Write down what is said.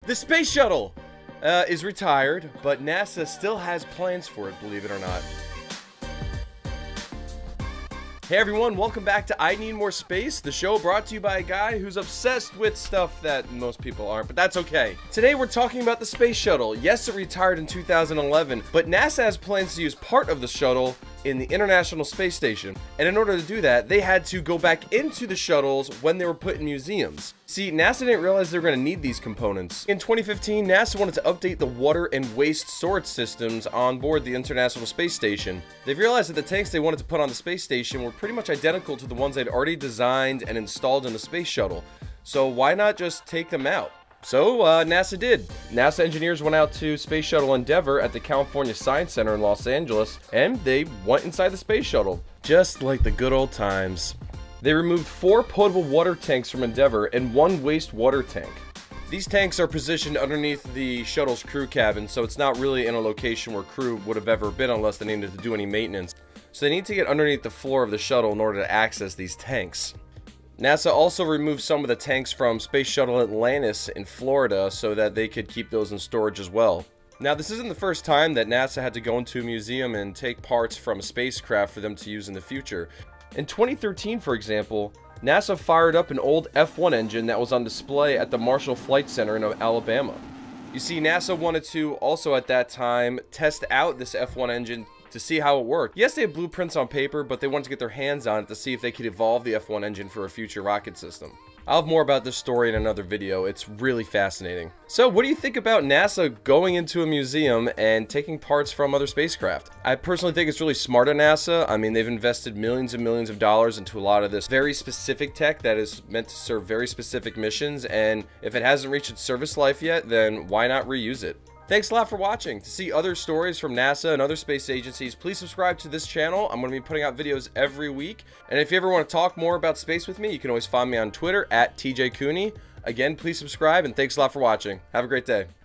The space shuttle is retired, but NASA still has plans for it, believe it or not. Hey everyone, welcome back to I Need More Space, the show brought to you by a guy who's obsessed with stuff that most people aren't, but that's okay. Today we're talking about the space shuttle. Yes, it retired in 2011, but NASA has plans to use part of the shuttle in the International Space Station. And in order to do that, they had to go back into the shuttles when they were put in museums. See, NASA didn't realize they were going to need these components. In 2015, NASA wanted to update the water and waste storage systems on board the International Space Station. They realized that the tanks they wanted to put on the space station were pretty much identical to the ones they'd already designed and installed in the space shuttle. So why not just take them out? So, NASA did. NASA engineers went out to Space Shuttle Endeavour at the California Science Center in Los Angeles, and they went inside the space shuttle, just like the good old times. They removed 4 potable water tanks from Endeavour and 1 wastewater tank. These tanks are positioned underneath the shuttle's crew cabin, so it's not really in a location where crew would have ever been unless they needed to do any maintenance. So they need to get underneath the floor of the shuttle in order to access these tanks. NASA also removed some of the tanks from Space Shuttle Atlantis in Florida so that they could keep those in storage as well. Now, this isn't the first time that NASA had to go into a museum and take parts from a spacecraft for them to use in the future. In 2013, for example, NASA fired up an old F-1 engine that was on display at the Marshall Flight Center in Alabama. You see, NASA wanted to also at that time test out this F-1 engine to see how it worked. Yes, they had blueprints on paper, but they wanted to get their hands on it to see if they could evolve the F-1 engine for a future rocket system. I'll have more about this story in another video. It's really fascinating. So, what do you think about NASA going into a museum and taking parts from other spacecraft? I personally think it's really smart of NASA. I mean, they've invested millions and millions of dollars into a lot of this very specific tech that is meant to serve very specific missions, and if it hasn't reached its service life yet, then why not reuse it? Thanks a lot for watching. To see other stories from NASA and other space agencies, please subscribe to this channel. I'm going to be putting out videos every week. And if you ever want to talk more about space with me, you can always find me on Twitter at TJ Cooney. Again, please subscribe and thanks a lot for watching. Have a great day.